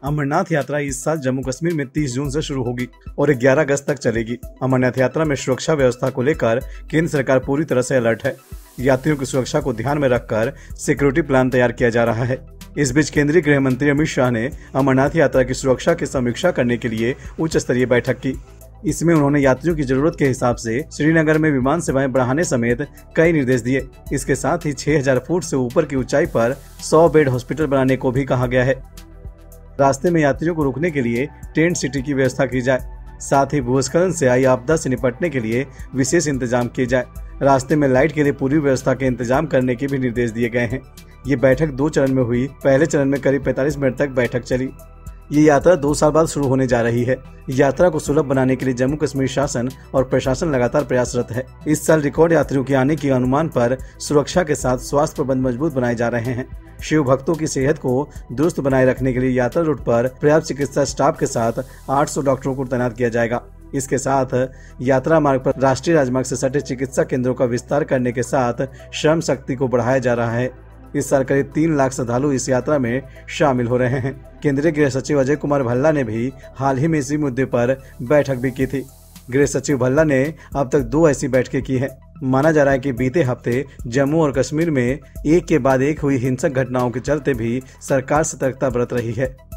अमरनाथ यात्रा इस साल जम्मू कश्मीर में 30 जून से शुरू होगी और 11 अगस्त तक चलेगी। अमरनाथ यात्रा में सुरक्षा व्यवस्था को लेकर केंद्र सरकार पूरी तरह से अलर्ट है। यात्रियों की सुरक्षा को ध्यान में रखकर सिक्योरिटी प्लान तैयार किया जा रहा है। इस बीच केंद्रीय गृह मंत्री अमित शाह ने अमरनाथ यात्रा की सुरक्षा की समीक्षा करने के लिए उच्च स्तरीय बैठक की। इसमें उन्होंने यात्रियों की जरूरत के हिसाब से श्रीनगर में विमान सेवाएं बढ़ाने समेत कई निर्देश दिए। इसके साथ ही 6000 फुट से ऊपर की ऊंचाई पर 100 बेड हॉस्पिटल बनाने को भी कहा गया है। रास्ते में यात्रियों को रुकने के लिए टेंट सिटी की व्यवस्था की जाए। साथ ही भूस्खलन से आई आपदा से निपटने के लिए विशेष इंतजाम किए जाए। रास्ते में लाइट के लिए पूरी व्यवस्था के इंतजाम करने के भी निर्देश दिए गए हैं। ये बैठक 2 चरण में हुई। पहले चरण में करीब 45 मिनट तक बैठक चली। ये यात्रा 2 साल बाद शुरू होने जा रही है। यात्रा को सुलभ बनाने के लिए जम्मू कश्मीर शासन और प्रशासन लगातार प्रयासरत है। इस साल रिकॉर्ड यात्रियों के आने के अनुमान पर सुरक्षा के साथ स्वास्थ्य प्रबंध मजबूत बनाए जा रहे हैं। शिव भक्तों की सेहत को दुरुस्त बनाए रखने के लिए यात्रा रूट पर पर्याप्त चिकित्सा स्टाफ के साथ 800 डॉक्टरों को तैनात किया जाएगा। इसके साथ यात्रा मार्ग पर राष्ट्रीय राजमार्ग से सटे चिकित्सा केंद्रों का विस्तार करने के साथ श्रम शक्ति को बढ़ाया जा रहा है। इस साल करीब 3 लाख श्रद्धालु इस यात्रा में शामिल हो रहे हैं। केंद्रीय गृह सचिव अजय कुमार भल्ला ने भी हाल ही में इसी मुद्दे पर बैठक भी की थी। गृह सचिव भल्ला ने अब तक 2 ऐसी बैठकें की हैं। माना जा रहा है कि बीते हफ्ते जम्मू और कश्मीर में एक के बाद एक हुई हिंसक घटनाओं के चलते भी सरकार सतर्कता बरत रही है।